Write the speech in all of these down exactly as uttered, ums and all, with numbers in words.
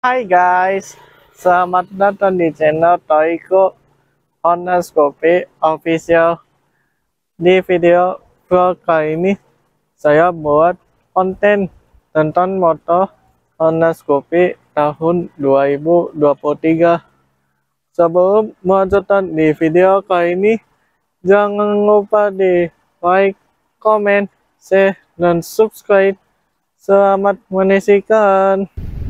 Hai guys, selamat datang di channel Toiko Honascope Official. Di video vlog kali ini, saya buat konten tentang moto Honascope tahun dua ribu dua puluh tiga. Sebelum melanjutkan di video kali ini, jangan lupa di like, comment, share, dan subscribe. Selamat menyaksikan.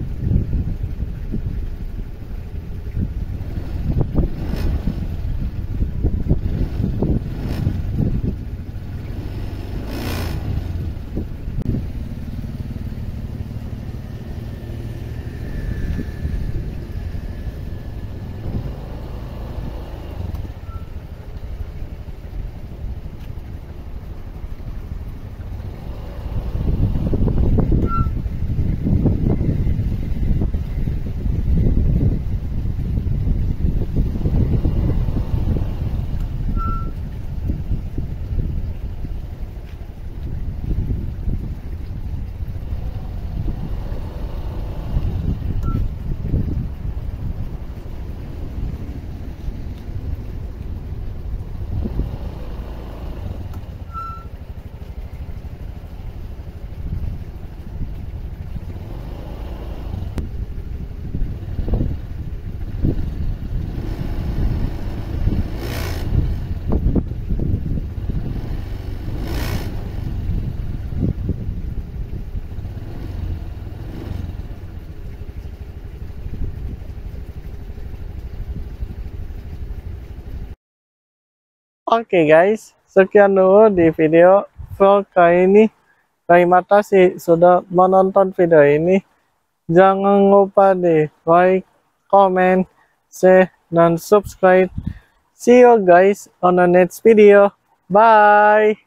Oke guys, sekian dulu di video vlog kali ini. Terima kasih sudah menonton video ini. Jangan lupa di like, comment, share, dan subscribe. See you guys on the next video. Bye.